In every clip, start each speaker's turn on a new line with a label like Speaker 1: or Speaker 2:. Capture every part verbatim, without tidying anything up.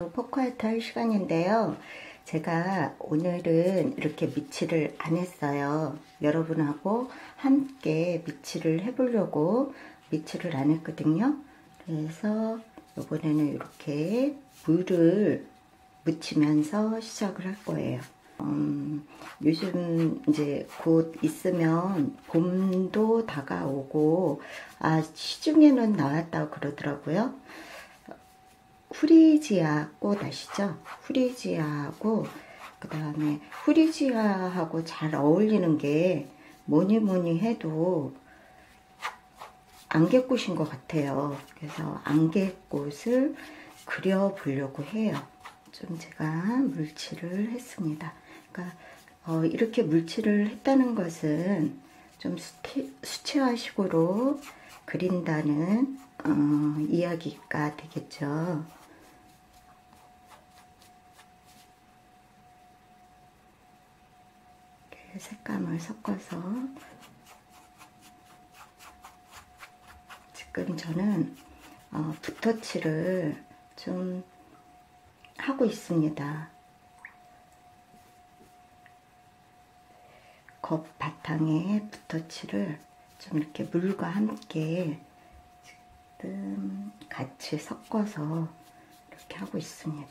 Speaker 1: 안녕하세요. 포커아트 할 시간인데요. 제가 오늘은 이렇게 미치를 안 했어요. 여러분하고 함께 미치를 해보려고 미치를 안 했거든요. 그래서 이번에는 이렇게 물을 묻히면서 시작을 할 거예요. 음, 요즘 이제 곧 있으면 봄도 다가오고, 아, 시중에는 나왔다고 그러더라고요. 후리지아 꽃 아시죠? 후리지아하고 그 다음에 후리지아하고 잘 어울리는 게 뭐니 뭐니 해도 안개꽃인 것 같아요. 그래서 안개꽃을 그려보려고 해요. 좀 제가 물칠을 했습니다. 그러니까 어, 이렇게 물칠을 했다는 것은 좀 수치, 수채화식으로 그린다는 어, 이야기가 되겠죠. 색감을 섞어서 지금 저는 어, 붓터치를 좀 하고 있습니다. 겉 바탕에 붓터치를 좀 이렇게 물과 함께 지금 같이 섞어서 이렇게 하고 있습니다.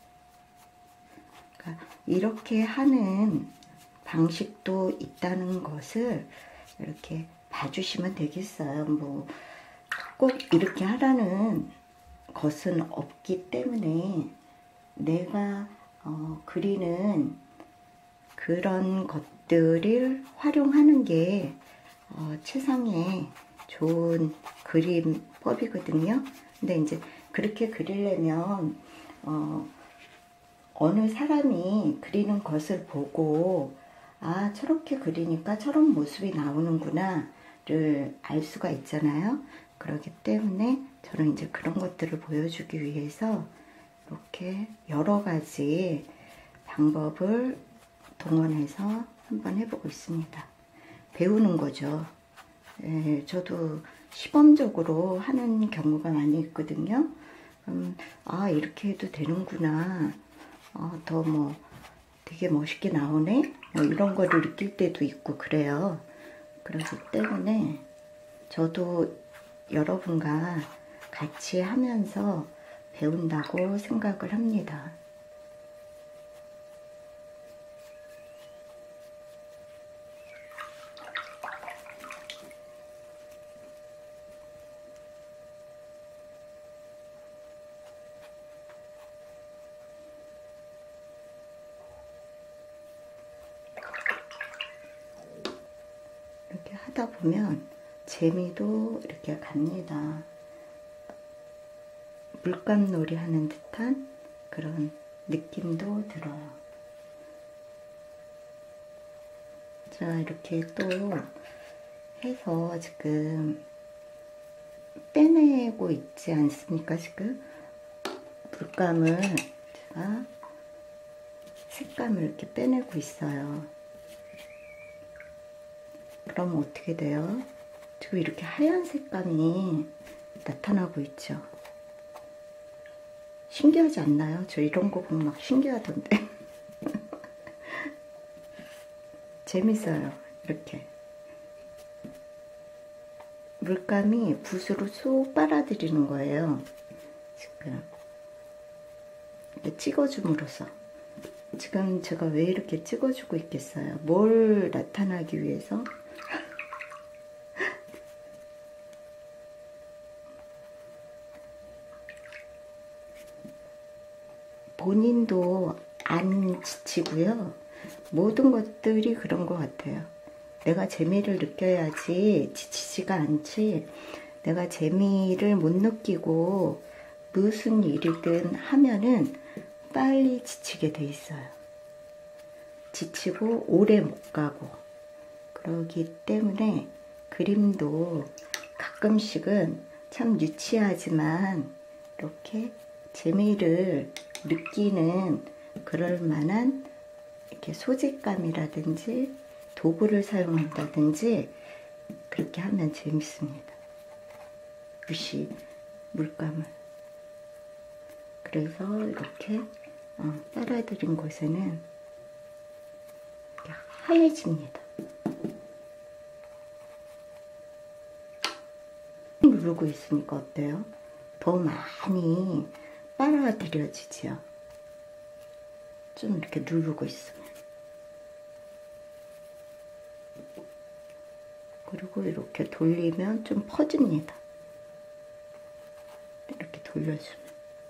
Speaker 1: 그러니까 이렇게 하는 방식도 있다는 것을 이렇게 봐주시면 되겠어요. 뭐 꼭 이렇게 하라는 것은 없기 때문에 내가 어, 그리는 그런 것들을 활용하는 게 어, 최상의 좋은 그림법이거든요. 근데 이제 그렇게 그리려면 어, 어느 사람이 그리는 것을 보고 아, 저렇게 그리니까 저런 모습이 나오는구나 를 알 수가 있잖아요. 그렇기 때문에 저는 이제 그런 것들을 보여주기 위해서 이렇게 여러 가지 방법을 동원해서 한번 해보고 있습니다. 배우는 거죠. 예, 저도 시범적으로 하는 경우가 많이 있거든요. 음, 아, 이렇게 해도 되는구나. 어, 더 뭐 되게 멋있게 나오네? 뭐 이런 거를 느낄 때도 있고 그래요. 그렇기 때문에 저도 여러분과 같이 하면서 배운다고 생각을 합니다. 이렇게 하다 보면 재미도 이렇게 갑니다. 물감놀이 하는 듯한 그런 느낌도 들어요. 자, 이렇게 또 해서 지금 빼내고 있지 않습니까? 지금 물감을 제가 색감을 이렇게 빼내고 있어요. 그럼 어떻게 돼요? 지금 이렇게 하얀 색감이 나타나고 있죠. 신기하지 않나요? 저 이런 거 보면 막 신기하던데. 재밌어요. 이렇게 물감이 붓으로 쏙 빨아들이는 거예요. 지금 이렇게 찍어줌으로써 지금 제가 왜 이렇게 찍어주고 있겠어요? 뭘 나타나기 위해서? 본인도 안 지치고요. 모든 것들이 그런 것 같아요. 내가 재미를 느껴야지 지치지가 않지. 내가 재미를 못 느끼고 무슨 일이든 하면은 빨리 지치게 돼 있어요. 지치고 오래 못 가고. 그러기 때문에 그림도 가끔씩은 참 유치하지만 이렇게 재미를 느끼는 그럴 만한 이렇게 소재감이라든지 도구를 사용한다든지 그렇게 하면 재밌습니다. 붓이 물감을 그래서 이렇게 어, 빨아들인 곳에는 이렇게 하얘집니다. 누르고 있으니까 어때요? 더 많이 빨아들여지죠. 좀 이렇게 누르고 있으면. 그리고 이렇게 돌리면 좀 퍼집니다. 이렇게 돌려주면.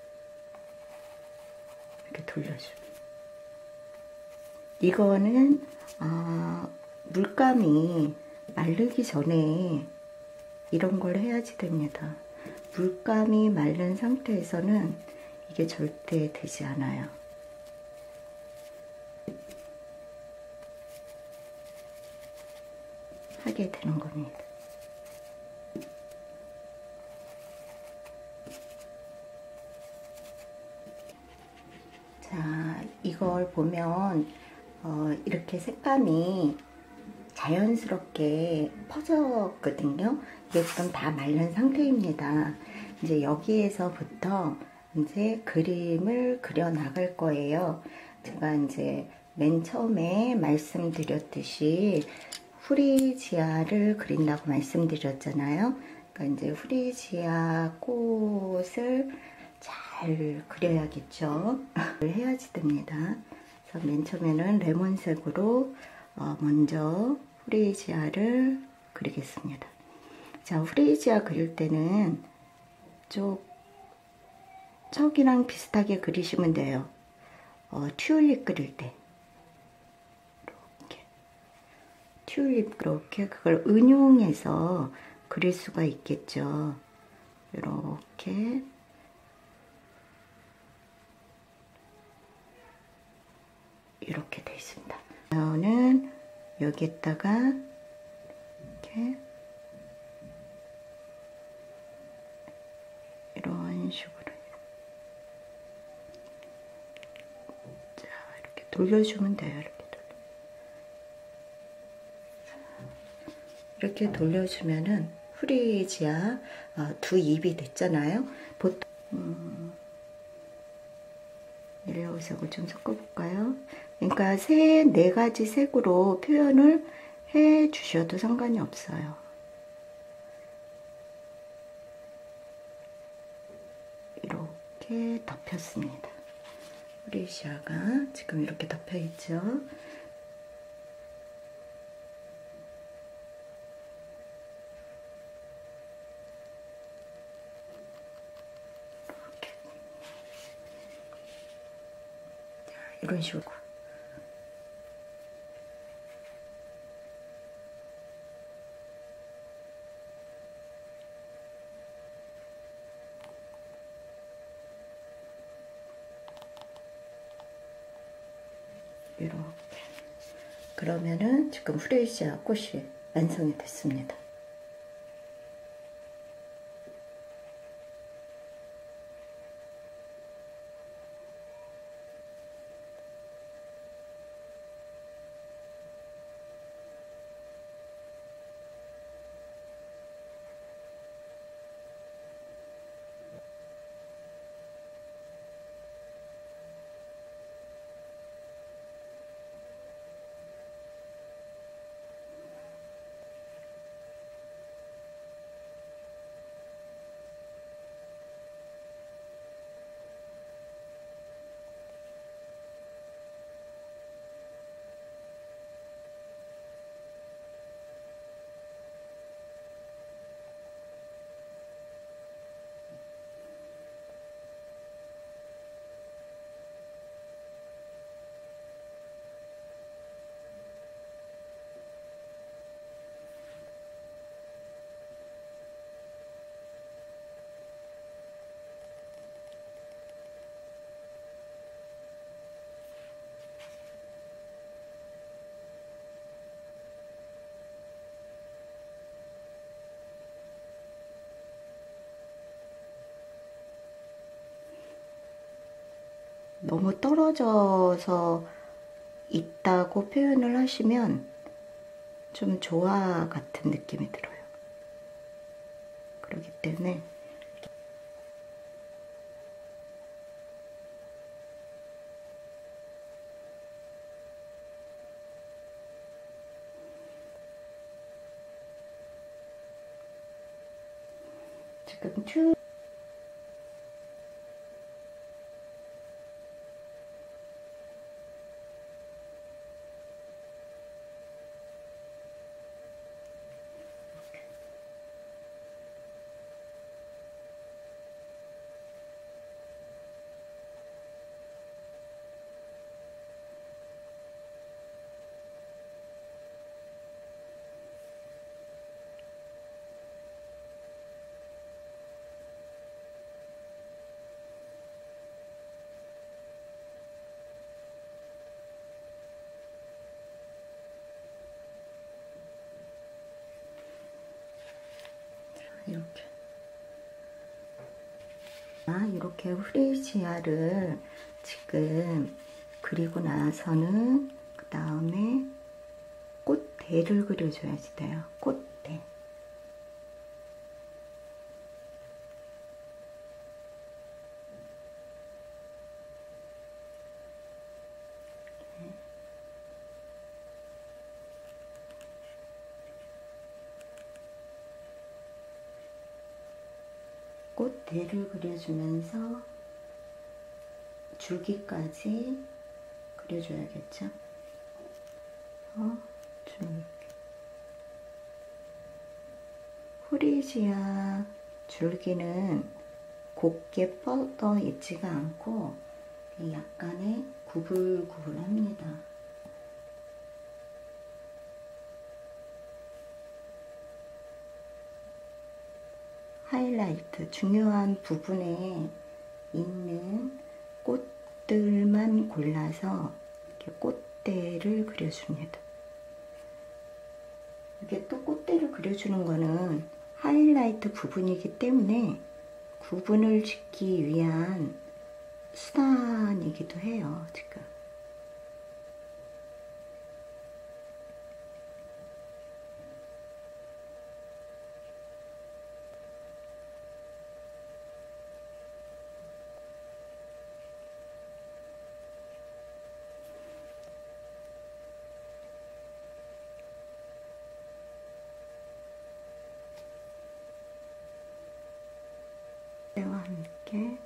Speaker 1: 이렇게 돌려주면. 이거는 아, 물감이 마르기 전에 이런 걸 해야지 됩니다. 물감이 마른 상태에서는 이게 절대 되지 않아요. 하게 되는 겁니다. 자, 이걸 보면 어, 이렇게 색감이 자연스럽게 퍼졌거든요. 이게 지금 다 마른 상태입니다. 이제 여기에서부터 이제 그림을 그려 나갈 거예요. 제가 이제 맨 처음에 말씀드렸듯이 후리지아를 그린다고 말씀드렸잖아요. 그러니까 이제 후리지아 꽃을 잘 그려야겠죠. 해야지 됩니다. 그래서 맨 처음에는 레몬색으로 어 먼저 후리지아를 그리겠습니다. 자, 후리지아 그릴 때는 쪽 척이랑 비슷하게 그리시면 돼요. 어, 튤립 그릴 때 이렇게 튤립 그렇게 그걸 응용해서 그릴 수가 있겠죠. 이렇게 이렇게 되어 있습니다. 저는 여기에다가 이렇게 이런 식으로 자, 이렇게 돌려주면 돼요. 이렇게 돌려. 이렇게 돌려주면은 후리지아 어, 두 입이 됐잖아요. 보통 음, 옐로우색을 좀 섞어볼까요? 그러니까 세, 네 가지 색으로 표현을 해 주셔도 상관이 없어요. 이렇게 덮였습니다. 후리지아가 지금 이렇게 덮여 있죠. 이렇게. 자, 이런 식으로. 이렇게. 그러면은 지금 후레시아 꽃이 완성이 됐습니다. 너무 떨어져서 있다고 표현을 하시면 좀 조화 같은 느낌이 들어요. 그렇기 때문에 지금 튜 이렇게 아, 이렇게 프레시아를 지금 그리고 나서는 그 다음에 꽃대를 그려줘야지 돼요. 꽃대. 꽃대를 그려주면서 줄기까지 그려줘야겠죠? 어, 줄기. 후리지아 줄기는 곱게 뻗어 있지가 않고 약간의 구불구불합니다. 하이라이트, 중요한 부분에 있는 꽃들만 골라서 이렇게 꽃대를 그려줍니다. 이게 또 꽃대를 그려주는 거는 하이라이트 부분이기 때문에 구분을 짓기 위한 수단이기도 해요, 지금. 때와 함께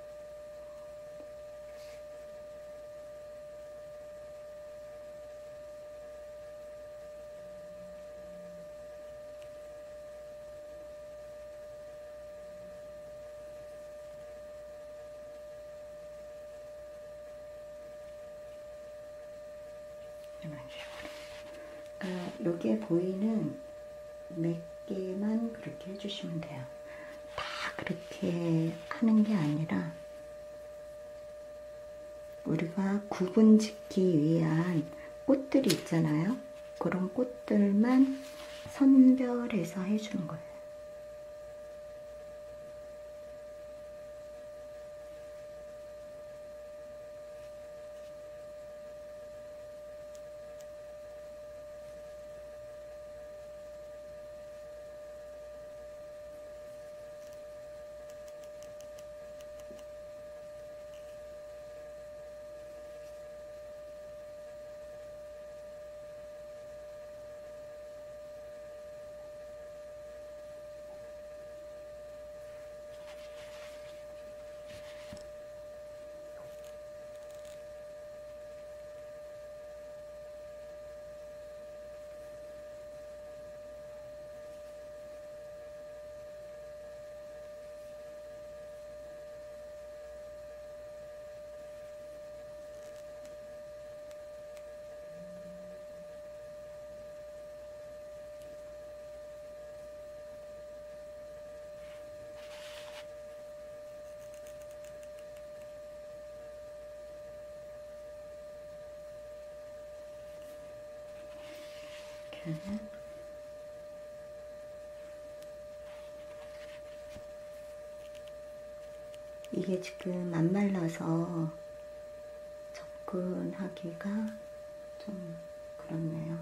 Speaker 1: 이런 식으로. 그러니까 여기에 보이는 몇 개만 그렇게 해주시면 돼요. 다 그렇게 하는 게 아니라 우리가 구분 짓기 위한 꽃들이 있잖아요. 그런 꽃들만 선별해서 해주는 거예요. 이렇게. 이게 지금 안 말라서 접근하기가 좀 그렇네요.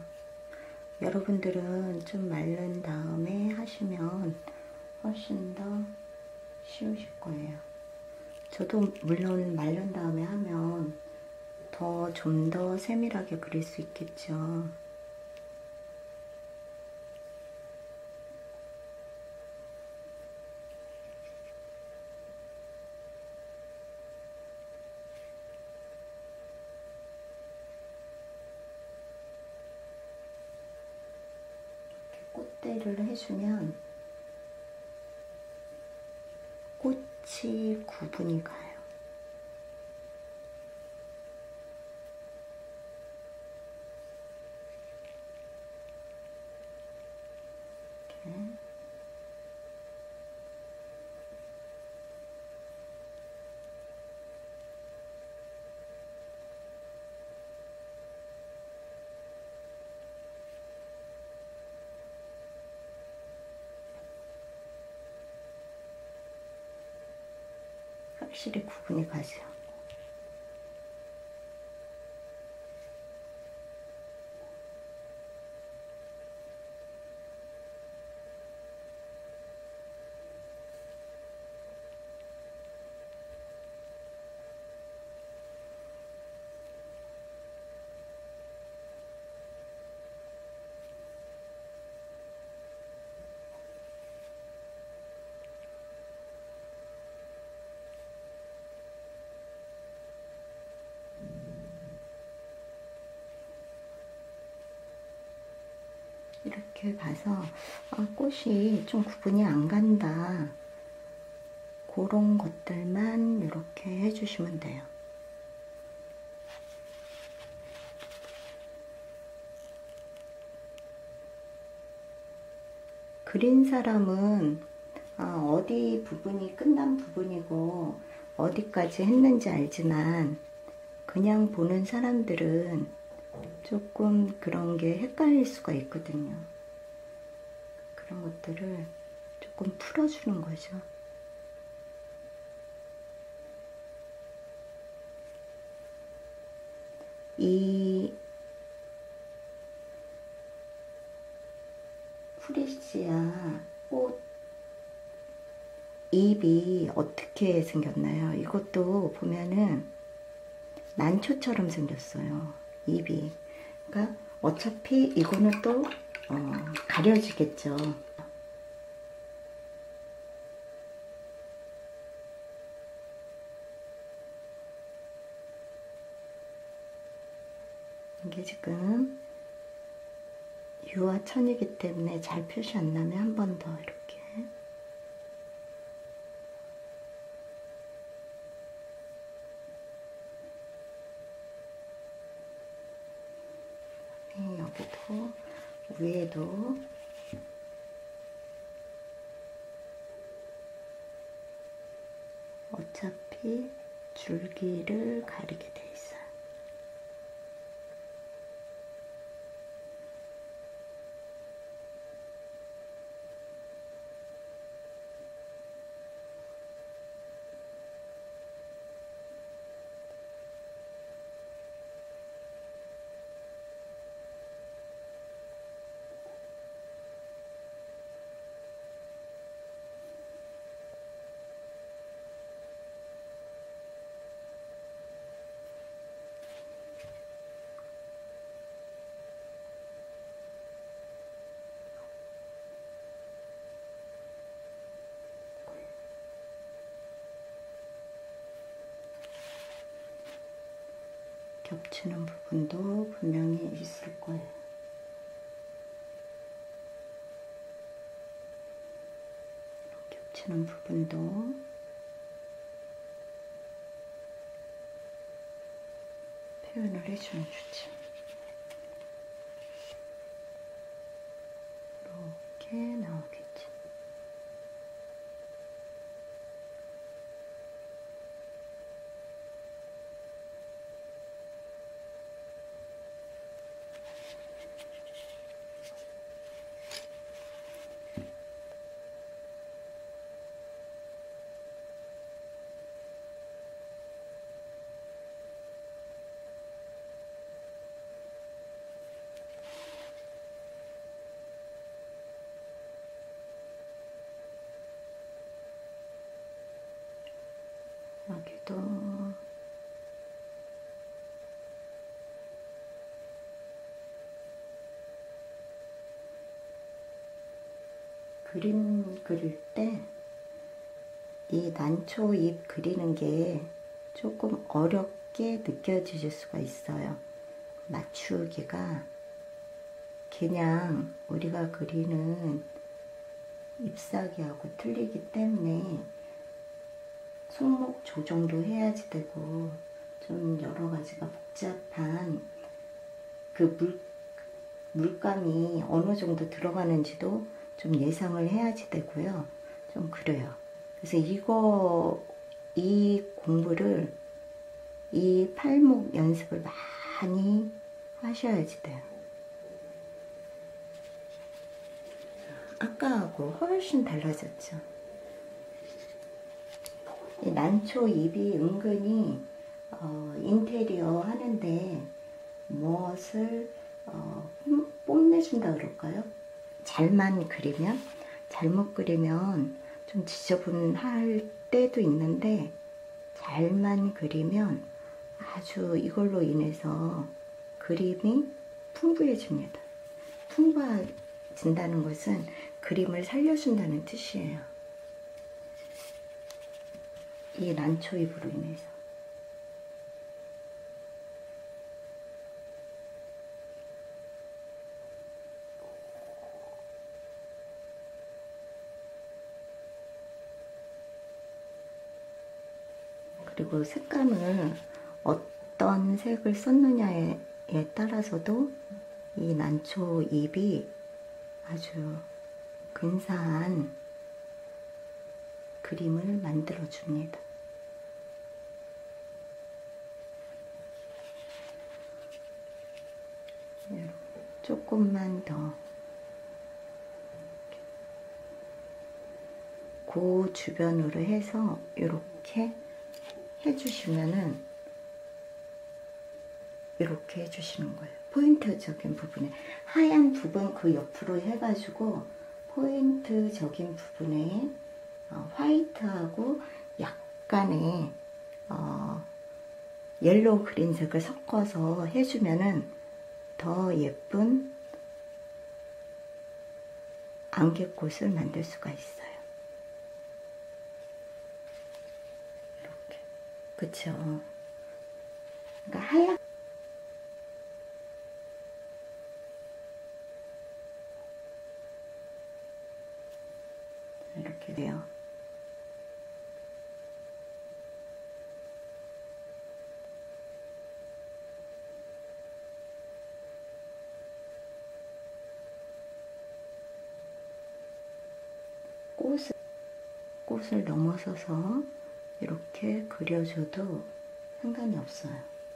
Speaker 1: 여러분들은 좀 마른 다음에 하시면 훨씬 더 쉬우실 거예요. 저도 물론 마른 다음에 하면 더 좀 더 세밀하게 그릴 수 있겠죠. 떼를 해주면 꽃이 구분이 가요. 이렇게. 확실히 구분이 가죠. 이렇게 봐서 아, 꽃이 좀 구분이 안 간다. 그런 것들만 이렇게 해주시면 돼요. 그린 사람은 아, 어디 부분이 끝난 부분이고 어디까지 했는지 알지만 그냥 보는 사람들은 조금 그런 게 헷갈릴 수가 있거든요. 그런 것들을 조금 풀어주는 거죠. 이 후레시아 꽃 잎이 어떻게 생겼나요? 이것도 보면은 난초처럼 생겼어요. 잎이. 그러니까 어차피 이거는 또 어, 가려지겠죠. 이게 지금 유화천이기 때문에 잘 표시 안 나면 한 번 더 이렇게. 여기도 위에도 어차피 줄기를 가리게 돼 있어요. 겹치는 부분도 분명히 있을 거예요. 겹치는 부분도 표현을 해주면 좋지. 이렇게 나오겠지. 여기도 그림 그릴 때 이 난초 잎 그리는 게 조금 어렵게 느껴지실 수가 있어요. 맞추기가 그냥 우리가 그리는 잎사귀하고 틀리기 때문에 손목 조정도 해야지 되고 좀 여러 가지가 복잡한 그 물, 물감이 어느 정도 들어가는지도 좀 예상을 해야지 되고요. 좀 그래요. 그래서 이거, 이 공부를, 이 팔목 연습을 많이 하셔야지 돼요. 아까하고 훨씬 달라졌죠. 이 난초 잎이 은근히 어, 인테리어 하는데 무엇을 어, 뽐내준다 그럴까요? 잘만 그리면, 잘못 그리면 좀 지저분할 때도 있는데 잘만 그리면 아주 이걸로 인해서 그림이 풍부해집니다. 풍부해진다는 것은 그림을 살려준다는 뜻이에요. 이 난초잎으로 인해서. 그리고 색감을 어떤 색을 썼느냐에 따라서도 이 난초 잎이 아주 근사한 그림을 만들어 줍니다. 조금만 더. 그 주변으로 해서 이렇게 해주시면은 이렇게 해주시는 거예요. 포인트적인 부분에 하얀 부분 그 옆으로 해가지고 포인트적인 부분에 어, 화이트하고 약간의 어, 옐로우 그린색을 섞어서 해주면은 더 예쁜 안개꽃을 만들 수가 있어요. 이렇게. 그쵸? 그러니까 하얗 이렇게 돼요. 꽃을, 꽃을 넘어서서 이렇게 그려줘도 상관이 없어요.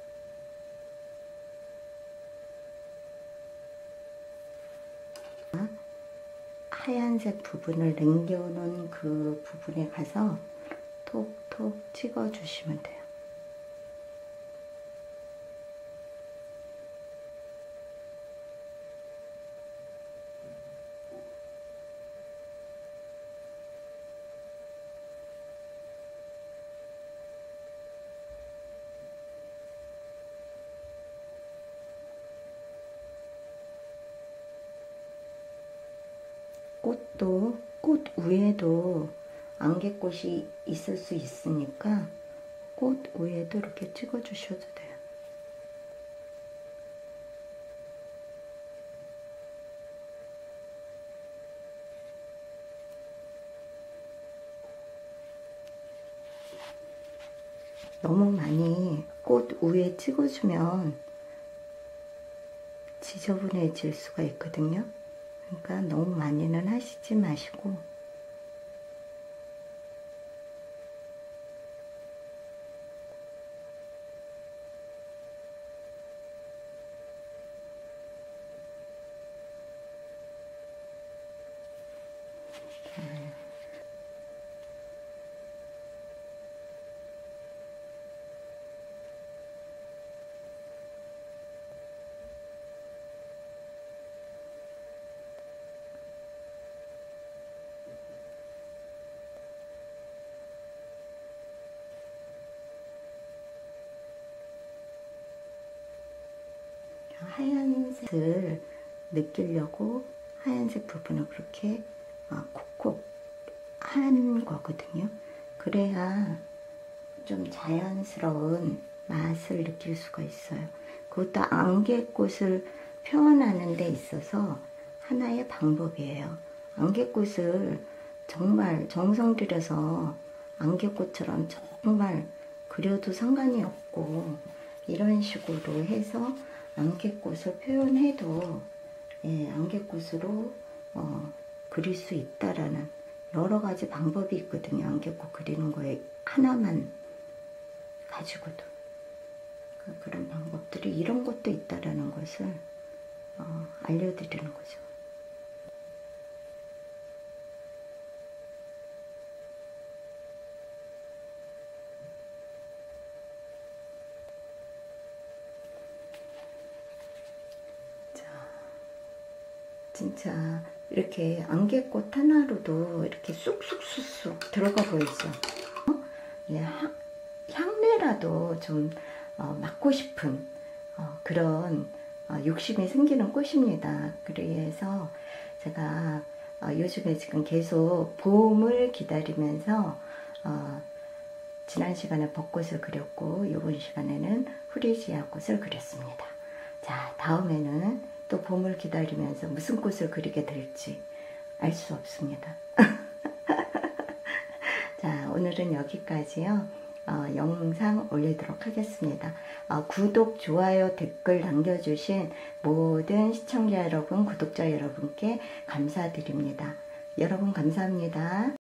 Speaker 1: 하얀색 부분을 남겨놓은 그 부분에 가서 톡톡 찍어주시면 돼요. 꽃도, 꽃 위에도 안개꽃이 있을 수 있으니까 꽃 위에도 이렇게 찍어주셔도 돼요. 너무 많이 꽃 위에 찍어주면 지저분해질 수가 있거든요. 그러니까 너무 많이는 하시지 마시고 하얀색을 느끼려고 하얀색 부분을 그렇게 콕콕 한 거거든요. 그래야 좀 자연스러운 맛을 느낄 수가 있어요. 그것도 안개꽃을 표현하는 데 있어서 하나의 방법이에요. 안개꽃을 정말 정성 들여서 안개꽃처럼 정말 그려도 상관이 없고, 이런 식으로 해서 안개꽃을 표현해도 예, 안개꽃으로 어, 그릴 수 있다라는 여러 가지 방법이 있거든요. 안개꽃 그리는 거에 하나만 가지고도 그런 방법들이, 이런 것도 있다라는 것을 어, 알려드리는 거죠. 진짜 이렇게 안개꽃 하나로도 이렇게 쑥쑥쑥쑥 들어가 보이죠. 어? 예, 향, 향내라도 좀 어, 맡고 싶은 어, 그런 어, 욕심이 생기는 꽃입니다. 그래서 제가 어, 요즘에 지금 계속 봄을 기다리면서 어, 지난 시간에 벚꽃을 그렸고, 이번 시간에는 후레지아 꽃을 그렸습니다. 자, 다음에는 또 봄을 기다리면서 무슨 꽃을 그리게 될지 알 수 없습니다. 자, 오늘은 여기까지요. 어, 영상 올리도록 하겠습니다. 어, 구독, 좋아요, 댓글 남겨주신 모든 시청자 여러분, 구독자 여러분께 감사드립니다. 여러분 감사합니다.